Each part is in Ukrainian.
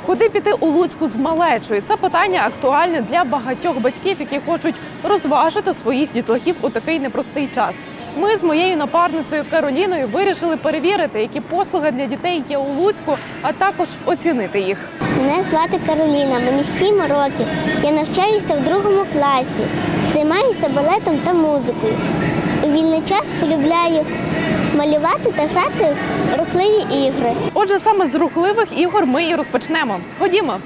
Куди піти у Луцьку з малечою? Це питання актуальне для багатьох батьків, які хочуть розважити своїх дітлахів у такий непростий час. Ми з моєю напарницею Кароліною вирішили перевірити, які послуги для дітей є у Луцьку, а також оцінити їх. Мене звати Кароліна, мені 7 років. Я навчаюся в 2 класі, займаюся балетом та музикою. У вільний час полюбляю малювати та грати в рухливі ігри. Отже, саме з рухливих ігор ми і розпочнемо. Ходімо!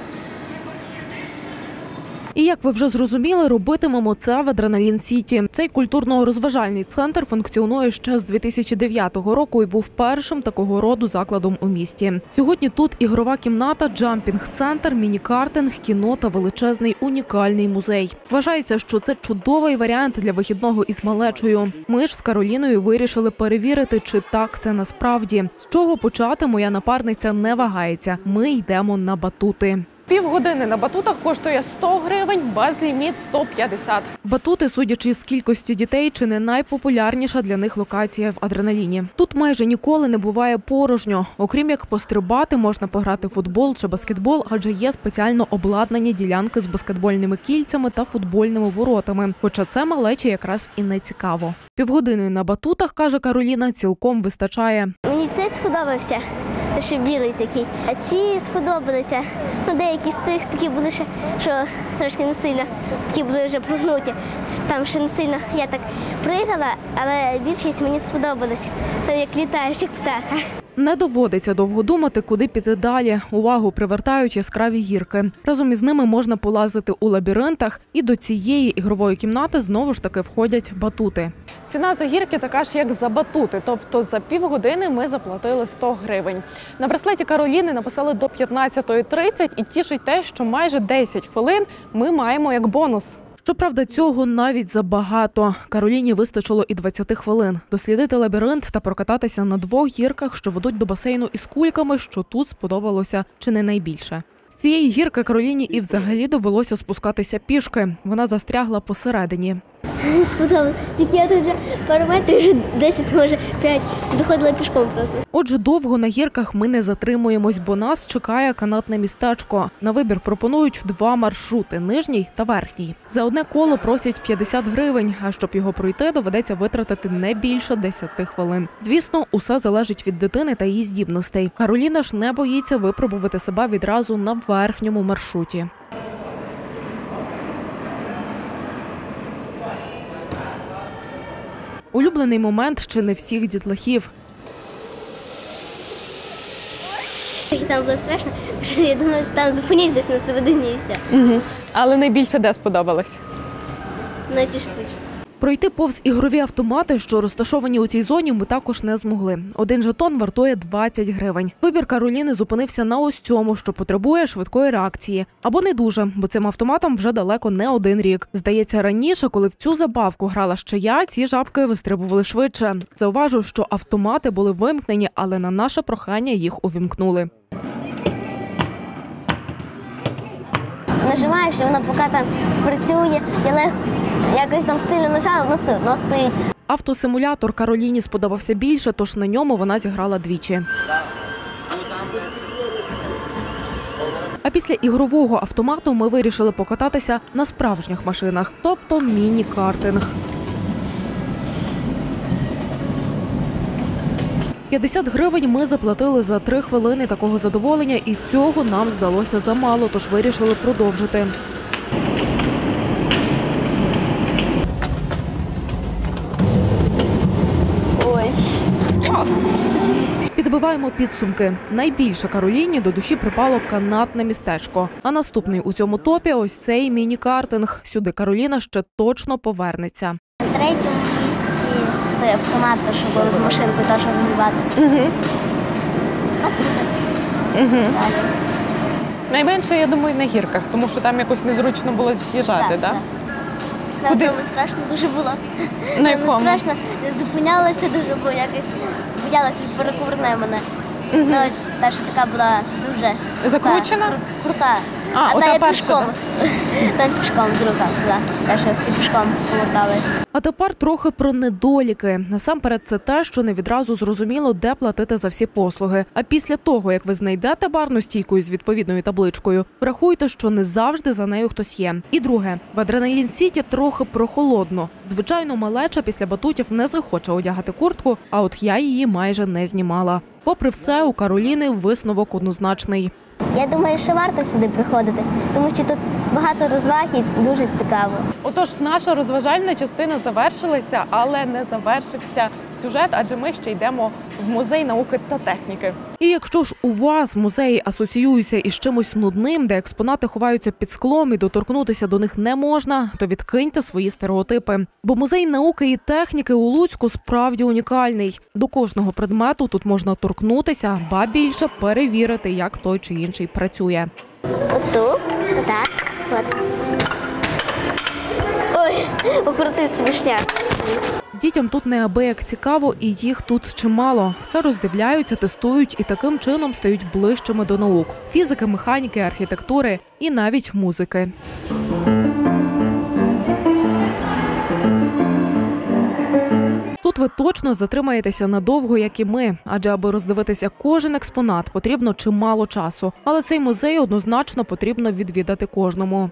І як ви вже зрозуміли, робитимемо це в Адреналін Сіті. Цей культурно-розважальний центр функціонує ще з 2009 року і був першим такого роду закладом у місті. Сьогодні тут ігрова кімната, джампінг-центр, міні-картинг, кіно та величезний унікальний музей. Вважається, що це чудовий варіант для вихідного із малечою. Ми ж з Кароліною вирішили перевірити, чи так це насправді. З чого почати, моя напарниця не вагається. Ми йдемо на батути. Півгодини на батутах коштує 100 гривень, безліміт – 150. Батути, судячи з кількості дітей, чи не найпопулярніша для них локація в Адреналіні. Тут майже ніколи не буває порожньо. Окрім як пострибати, можна пограти в футбол чи баскетбол, адже є спеціально обладнані ділянки з баскетбольними кільцями та футбольними воротами. Хоча це малечі якраз і не цікаво. Півгодини на батутах, каже Кароліна, цілком вистачає. Мені цей сподобався, ще білий такий. А ці сподобалися. Деякі з тих такі були ще, що трошки не сильно, такі були вже прогнуті. Там ще не сильно я так пригала, але більшість мені сподобалась. Там як літаєш, як птаха. Не доводиться довго думати, куди піти далі. Увагу привертають яскраві гірки. Разом із ними можна полазити у лабіринтах, і до цієї ігрової кімнати знову ж таки входять батути. Ціна за гірки така ж, як за батути, тобто за півгодини ми заплатили 100 гривень. На браслеті Кароліни написали до 15:30 і тішить те, що майже 10 хвилин ми маємо як бонус. Щоправда, цього навіть забагато. Кароліні вистачило і 20 хвилин. Дослідити лабіринт та прокататися на 2 гірках, що ведуть до басейну із кульками, що тут сподобалося чи не найбільше. З цієї гірки Кароліні і взагалі довелося спускатися пішки. Вона застрягла посередині. Сподобалось. Тільки я тут вже пару метрів, 10, може 5, доходила пішком просто. Отже, довго на гірках ми не затримуємось, бо нас чекає канатне містечко. На вибір пропонують 2 маршрути – нижній та верхній. За одне коло просять 50 гривень, а щоб його пройти, доведеться витратити не більше 10 хвилин. Звісно, усе залежить від дитини та її здібностей. Кароліна ж не боїться випробувати себе відразу на верхньому маршруті. Улюблений момент чи не всіх дітлахів. Там було страшно, що я думала, що там зупинюсь десь на середині і все. Але найбільше де сподобалось? На ті штучці. Пройти повз ігрові автомати, що розташовані у цій зоні, ми також не змогли. Один жетон вартує 20 гривень. Вибір Кароліни зупинився на ось цьому, що потребує швидкої реакції. Або не дуже, бо цим автоматам вже далеко не 1 рік. Здається, раніше, коли в цю забавку грала ще я, ці жабки вистрибували швидше. Зауважу, що автомати були вимкнені, але на наше прохання їх увімкнули. Нажимаєш, і воно поки там працює, але якось там сильно нажала, воно все одно стоїть. Автосимулятор Кароліні сподобався більше, тож на ньому вона зіграла двічі. А після ігрового автомату ми вирішили покататися на справжніх машинах, тобто міні-картинг. 50 гривень ми заплатили за 3 хвилини такого задоволення, і цього нам здалося замало, тож вирішили продовжити. Підбиваємо підсумки. Найбільше Кароліні до душі припало канатне містечко. А наступний у цьому топі – ось цей міні-картинг. Сюди Кароліна ще точно повернеться. На 3-му місці той автомат, що були з машинкою, теж вибивати. Найменше, я думаю, на гірках, тому що там якось незручно було з'їжджати, так? На одному страшно дуже було. На якому? Страшно, зупинялася дуже, бо якось боялася, що перекувырне мене. Та, що така була дуже закручена? Крута. А ота та я перша, пішком. Там пішком друга була. Теж і пішком моталась. А тепер трохи про недоліки. Насамперед це те, що не відразу зрозуміло, де платити за всі послуги. А після того, як ви знайдете барну стійку із відповідною табличкою, врахуйте, що не завжди за нею хтось є. І друге, в Адреналін Сіті трохи прохолодно. Звичайно, малеча після батутів не захоче одягати куртку, а от я її майже не знімала. Попри все, у Кароліни висновок однозначний. Я думаю, що варто сюди приходити, тому що тут багато розваг і дуже цікаво. Отож, наша розважальна частина завершилася, але не завершився сюжет, адже ми ще йдемо в музей науки та техніки. І якщо ж у вас музеї асоціюються із чимось нудним, де експонати ховаються під склом і доторкнутися до них не можна, то відкиньте свої стереотипи. Бо музей науки і техніки у Луцьку справді унікальний. До кожного предмету тут можна торкнутися, ба більше перевірити, як той чи інший працює. Отут, отак, от. Ой, покрутив собі шняк. Дітям тут неабияк цікаво, і їх тут чимало. Все роздивляються, тестують і таким чином стають ближчими до наук – фізики, механіки, архітектури і навіть музики. Тут ви точно затримаєтеся надовго, як і ми, адже аби роздивитися кожен експонат, потрібно чимало часу. Але цей музей однозначно потрібно відвідати кожному.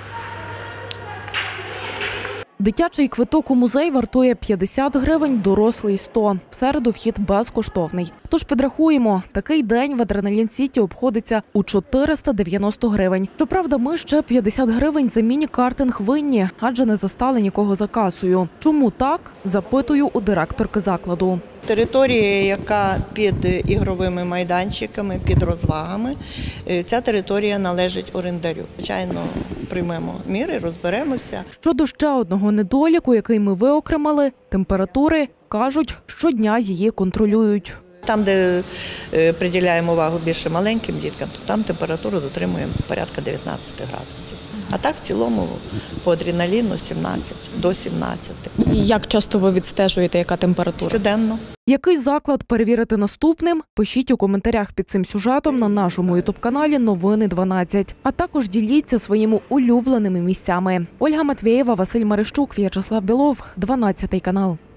Дитячий квиток у музей вартує 50 гривень, дорослий – 100. В середу вхід безкоштовний. Тож підрахуємо, такий день в Адреналін Сіті обходиться у 490 гривень. Щоправда, ми ще 50 гривень за міні-картинг винні, адже не застали нікого за касою. Чому так? Запитую у директорки закладу. Територія, яка під ігровими майданчиками, під розвагами, ця територія належить орендарю. Звичайно, приймемо міри, розберемося. Щодо ще одного недоліку, який ми виокремили – температури, кажуть, щодня її контролюють. Там, де приділяємо увагу більше маленьким діткам, то там температуру дотримуємо порядка 19 градусів. А так в цілому по адреналіну 17, до 17. Як часто ви відстежуєте, яка температура? Щоденно. Який заклад перевірити наступним? Пишіть у коментарях під цим сюжетом на нашому ютуб-каналі Новини 12. А також діліться своїми улюбленими місцями. Ольга Матвєєва, Василь Марищук, В'ячеслав Білов, 12 канал.